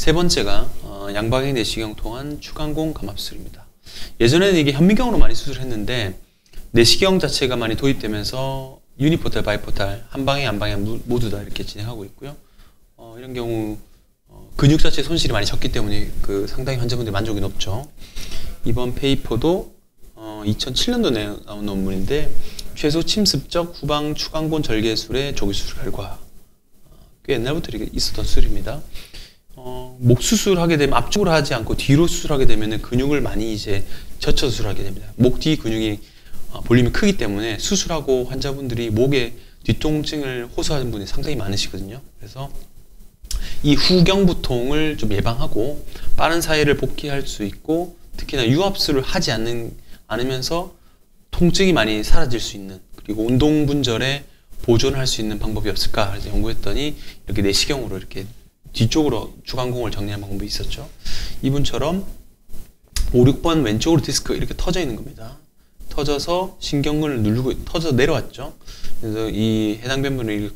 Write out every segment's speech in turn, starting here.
세 번째가 양방향 내시경 통한 추간공 감압술입니다. 예전에는 이게 현미경으로 많이 수술했는데 내시경 자체가 많이 도입되면서 유니포탈, 바이포탈, 한방향, 안방향 모두 다 이렇게 진행하고 있고요. 이런 경우 근육 자체 손실이 많이 적기 때문에 상당히 환자분들이 만족이 높죠. 이번 페이퍼도 2007년도에 나온 논문인데 최소 침습적 후방 추간공 절개술의 조기 수술 결과, 꽤 옛날부터 이렇게 있었던 수술입니다. 목 수술하게 되면 앞쪽으로 하지 않고 뒤로 수술하게 되면 근육을 많이 이제 젖혀 수술하게 됩니다. 목 뒤 근육이 볼륨이 크기 때문에 수술하고 환자분들이 목에 뒤통증을 호소하는 분이 상당히 많으시거든요. 그래서 이 후경부통을 좀 예방하고 빠른 사이를 복귀할 수 있고, 특히나 유압술을 하지 않으면서 통증이 많이 사라질 수 있는, 그리고 운동 분절에 보존할 수 있는 방법이 없을까 해서 연구했더니 이렇게 내시경으로 이렇게 뒤쪽으로 추간공을 정리한 방법이 있었죠. 이분처럼 5, 6번 왼쪽으로 디스크 이렇게 터져 있는 겁니다. 터져서 신경근을 누르고 터져 내려왔죠. 그래서 이 해당 변분을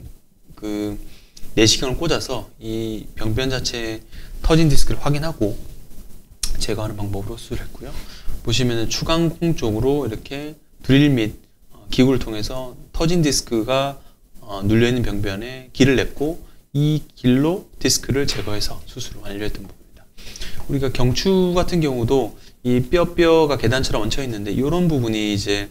내시경을 꽂아서 이 병변 자체에 터진 디스크를 확인하고 제거하는 방법으로 수술했고요. 보시면은 추간공 쪽으로 이렇게 드릴 및 기구를 통해서 터진 디스크가 눌려있는 병변에 길을 냈고, 이 길로 디스크를 제거해서 수술을 완료했던 부분입니다. 우리가 경추 같은 경우도 이 뼈가 계단처럼 얹혀 있는데 이런 부분이 이제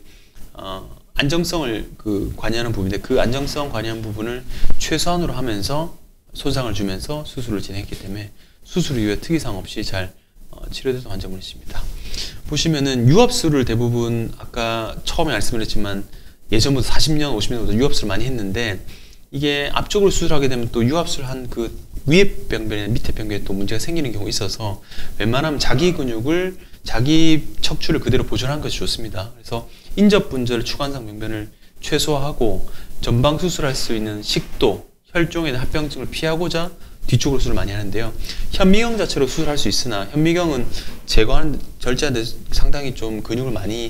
안정성을 관여하는 부분인데, 그 안정성 관여하는 부분을 최소한으로 하면서 손상을 주면서 수술을 진행했기 때문에 수술 이후에 특이사항 없이 잘 치료됐던 환자분이십니다. 보시면은 유압술을 대부분 아까 처음에 말씀드렸지만 예전부터 40년, 50년부터 유압술을 많이 했는데, 이게 앞쪽으로 수술하게 되면 또 유압술 한 위에 병변이나 밑에 병변에 또 문제가 생기는 경우가 있어서 웬만하면 자기 근육을, 자기 척추를 그대로 보존하는 것이 좋습니다. 그래서 인접 분절 추간상 병변을 최소화하고 전방 수술할 수 있는 식도, 혈종에 대한 합병증을 피하고자 뒤쪽으로 수술을 많이 하는데요. 현미경 자체로 수술할 수 있으나 현미경은 제거하는 절제하는데 상당히 좀 근육을 많이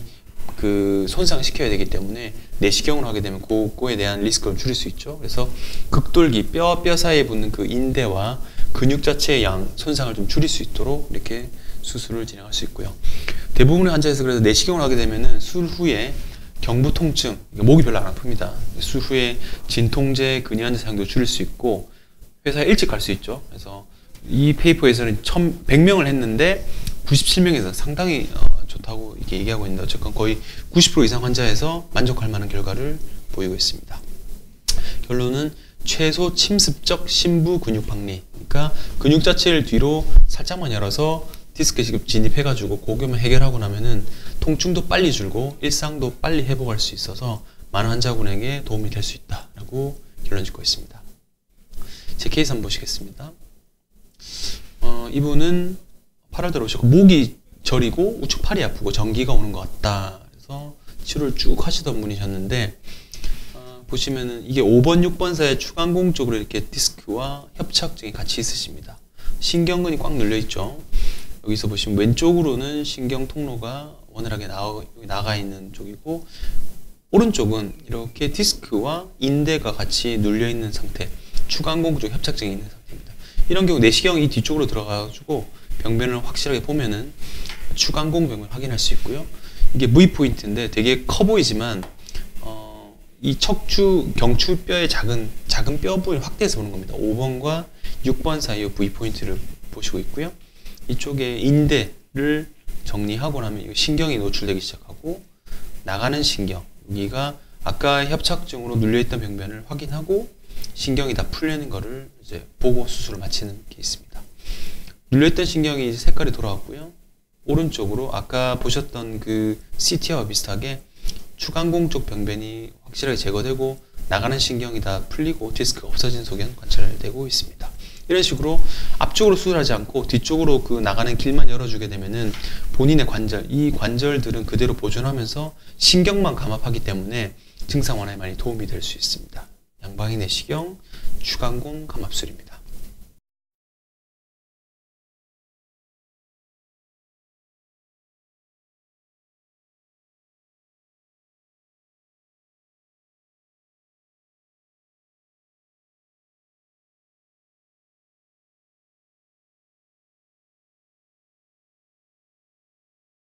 손상시켜야 되기 때문에 내시경으로 하게 되면 그거에 대한 리스크를 줄일 수 있죠. 그래서 극돌기, 뼈와 뼈 사이에 붙는 그 인대와 근육 자체의 손상을 좀 줄일 수 있도록 이렇게 수술을 진행할 수 있고요. 대부분의 환자에서 그래서 내시경을 하게 되면은 수술 후에 경부 통증, 목이 별로 안 아픕니다. 수술 후에 진통제, 근이환자 사용도 줄일 수 있고 회사에 일찍 갈 수 있죠. 그래서 이 페이퍼에서는 100명을 했는데 97명에서 상당히 좋다고 이렇게 얘기하고 있는데, 어쨌건 거의 90% 이상 환자에서 만족할 만한 결과를 보이고 있습니다. 결론은 최소 침습적 심부 근육 박리, 그러니까 근육 자체를 뒤로 살짝만 열어서 디스크 진입해가지고 고교만 해결하고 나면은 통증도 빨리 줄고 일상도 빨리 회복할 수 있어서 많은 환자분에게 도움이 될 수 있다라고 결론 짓고 있습니다. 제 케이스 한번 보시겠습니다. 이분은 8월달에 오셨고 목이 저리고 우측 팔이 아프고 전기가 오는 것 같다. 그래서 치료를 쭉 하시던 분이셨는데, 보시면은 이게 5번, 6번 사이에 추간공 쪽으로 이렇게 디스크와 협착증이 같이 있으십니다. 신경근이 꽉 눌려 있죠. 여기서 보시면 왼쪽으로는 신경 통로가 원활하게 나가 있는 쪽이고, 오른쪽은 이렇게 디스크와 인대가 같이 눌려 있는 상태, 추간공 쪽 협착증이 있는 상태입니다. 이런 경우 내시경이 뒤쪽으로 들어가가지고 병변을 확실하게 보면은 추간공 병을 확인할 수 있고요. 이게 V포인트인데 되게 커 보이지만 이 경추뼈의 작은 뼈 부분을 확대해서 보는 겁니다. 5번과 6번 사이의 V포인트를 보시고 있고요. 이쪽에 인대를 정리하고 나면 신경이 노출되기 시작하고, 나가는 신경, 여기가 아까 협착증으로 눌려있던 병변을 확인하고 신경이 다 풀리는 거를 이제 보고 수술을 마치는 케이스입니다. 눌려있던 신경이 이제 색깔이 돌아왔고요. 오른쪽으로 아까 보셨던 CT와 비슷하게 추간공 쪽 병변이 확실하게 제거되고 나가는 신경이 다 풀리고 디스크가 없어진 소견 관찰되고 있습니다. 이런 식으로 앞쪽으로 수술하지 않고 뒤쪽으로 나가는 길만 열어주게 되면은 본인의 이 관절들은 그대로 보존하면서 신경만 감압하기 때문에 증상 완화에 많이 도움이 될 수 있습니다. 양방향 내시경 추간공 감압술입니다.